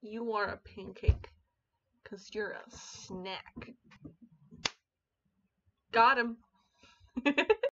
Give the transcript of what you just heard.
You are a pancake. Because you're a snack. Got him.